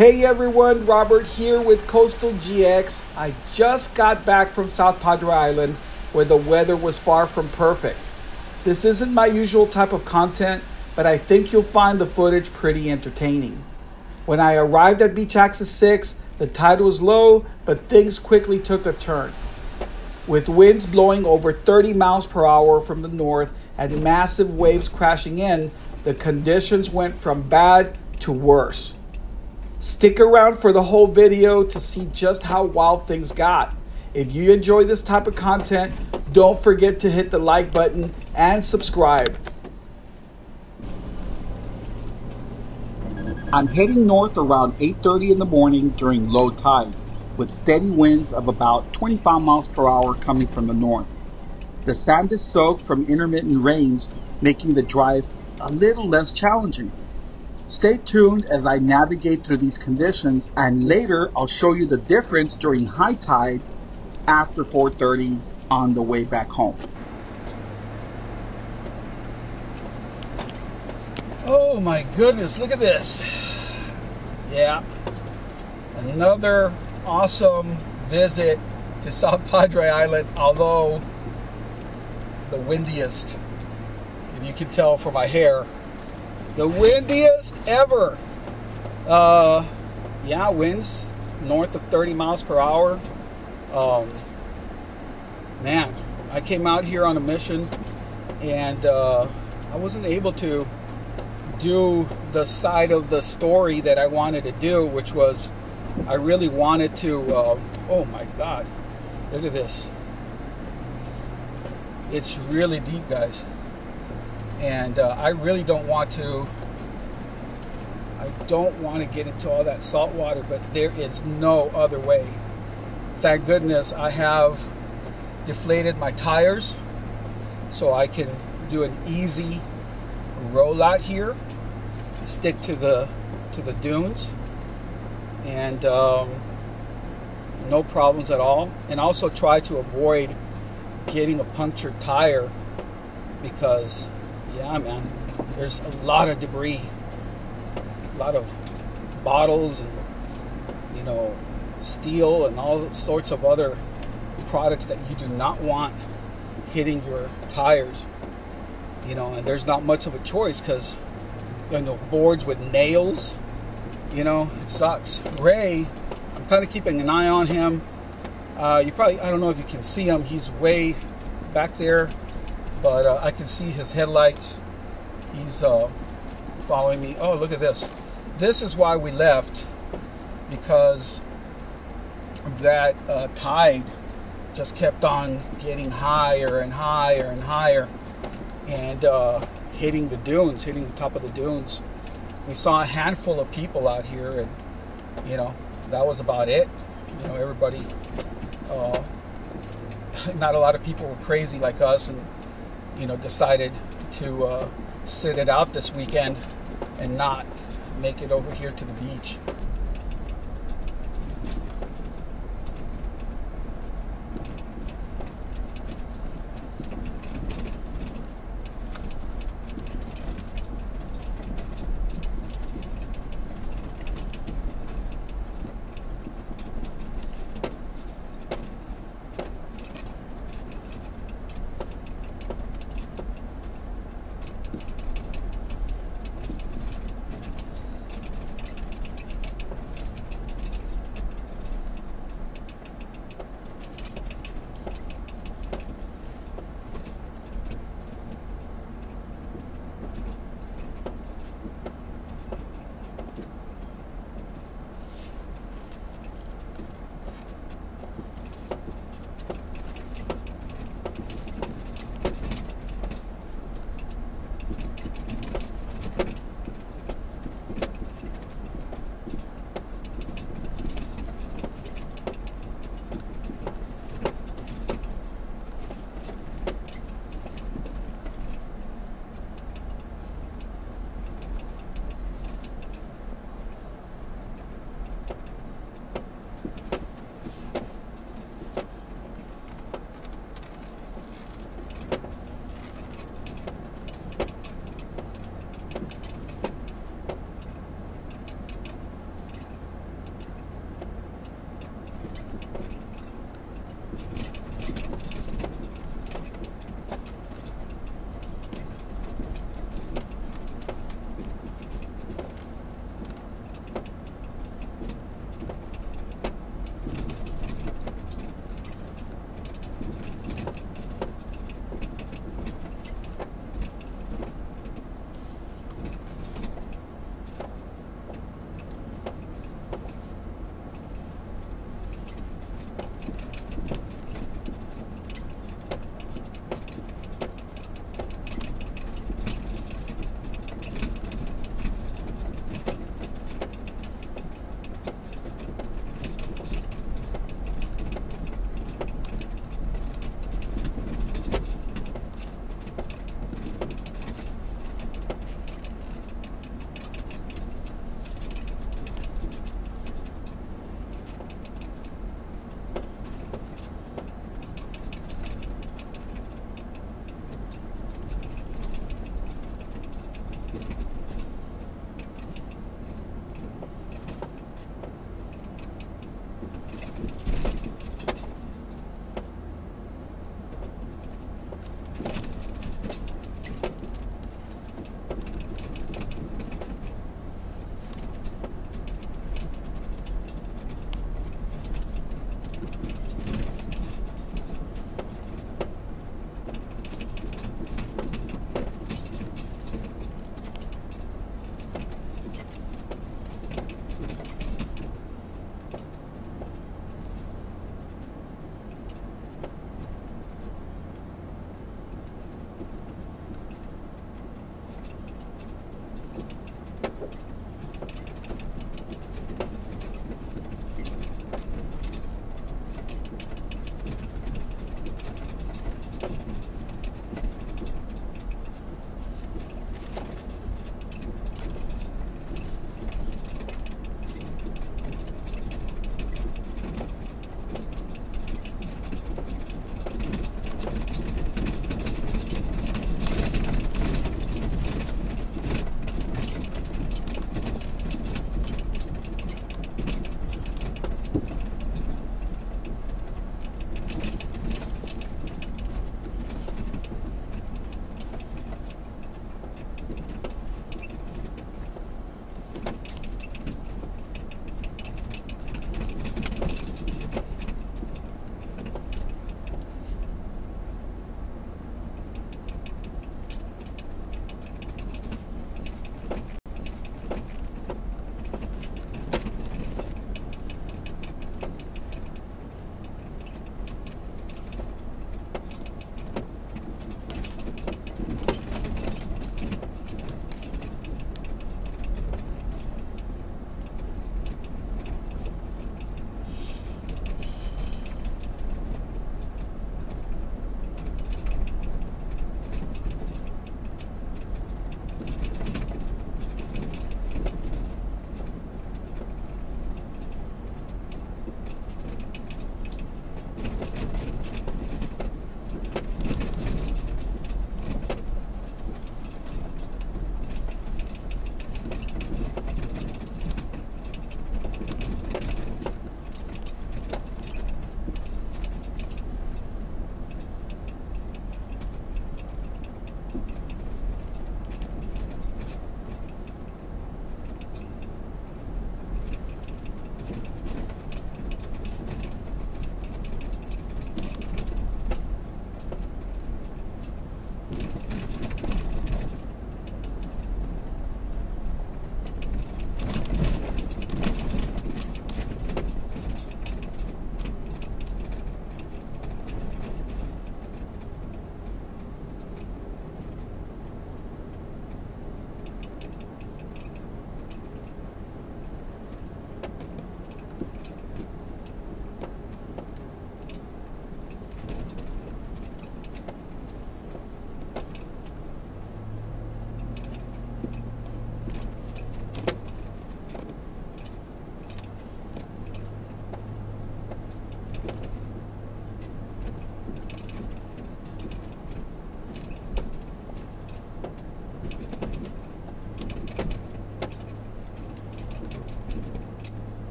Hey everyone, Robert here with Coastal GX. I just got back from South Padre Island where the weather was far from perfect. This isn't my usual type of content, but I think you'll find the footage pretty entertaining. When I arrived at Beach Access 6, the tide was low, but things quickly took a turn. With winds blowing over 30 miles per hour from the north and massive waves crashing in, the conditions went from bad to worse. Stick around for the whole video to see just how wild things got. If you enjoy this type of content, don't forget to hit the like button and subscribe. I'm heading north around 8:30 in the morning during low tide, with steady winds of about 25 miles per hour coming from the north. The sand is soaked from intermittent rains, making the drive a little less challenging. Stay tuned as I navigate through these conditions, and later I'll show you the difference during high tide after 4:30 on the way back home. Oh my goodness, look at this. Yeah, another awesome visit to South Padre Island, although the windiest, if you can tell from my hair. The windiest ever. Yeah, winds north of 30 miles per hour. Man, I came out here on a mission and I wasn't able to do the side of the story that I wanted to do, which was I really wanted to, oh my God, look at this. It's really deep, guys. And I really don't want to get into all that salt water, but there is no other way. Thank goodness I have deflated my tires so I can do an easy rollout here and stick to the dunes, and no problems at all. And also try to avoid getting a punctured tire, because yeah, man, there's a lot of debris, a lot of bottles and, you know, steel and all sorts of other products that you do not want hitting your tires, you know. And there's not much of a choice, because, you know, boards with nails, you know, it sucks. Ray, I'm kind of keeping an eye on him. You probably, I don't know if you can see him, he's way back there, but I can see his headlights. He's following me. Oh, look at this. This is why we left, because that tide just kept on getting higher and higher and higher, and hitting the dunes, hitting the top of the dunes. We saw a handful of people out here, and, you know, that was about it. You know, everybody, not a lot of people were crazy like us, and, you know, decided to sit it out this weekend and not make it over here to the beach.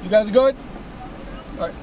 You guys good? All right.